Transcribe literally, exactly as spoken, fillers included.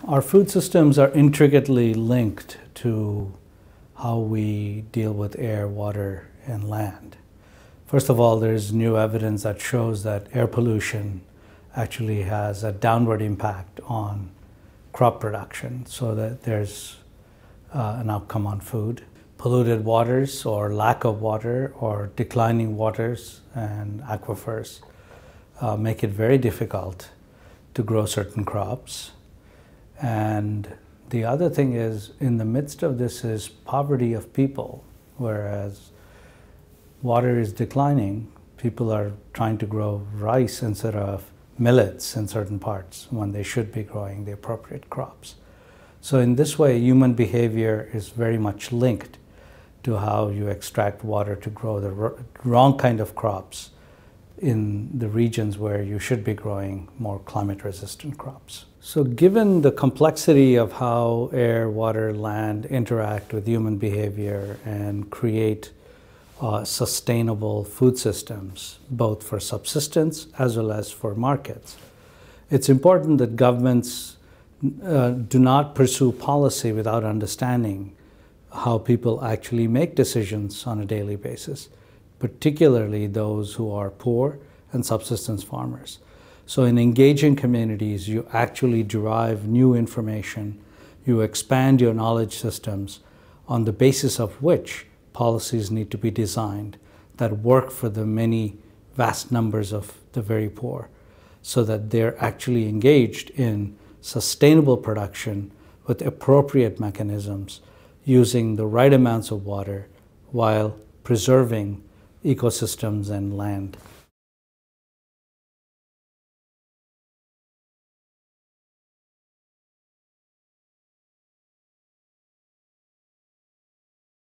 Our food systems are intricately linked to how we deal with air, water, and land. First of all, there's new evidence that shows that air pollution actually has a downward impact on crop production, so that there's uh, an outcome on food. Polluted waters or lack of water or declining waters and aquifers uh, make it very difficult to grow certain crops. And the other thing is, in the midst of this is poverty of people, whereas water is declining, people are trying to grow rice instead of millets in certain parts when they should be growing the appropriate crops. So in this way, human behavior is very much linked to how you extract water to grow the wrong kind of crops in the regions where you should be growing more climate-resistant crops. So given the complexity of how air, water, land interact with human behavior and create uh, sustainable food systems, both for subsistence as well as for markets, it's important that governments uh, do not pursue policy without understanding how people actually make decisions on a daily basis, particularly those who are poor and subsistence farmers. So in engaging communities, you actually derive new information, you expand your knowledge systems on the basis of which policies need to be designed that work for the many vast numbers of the very poor, so that they're actually engaged in sustainable production with appropriate mechanisms, using the right amounts of water while preserving ecosystems and land.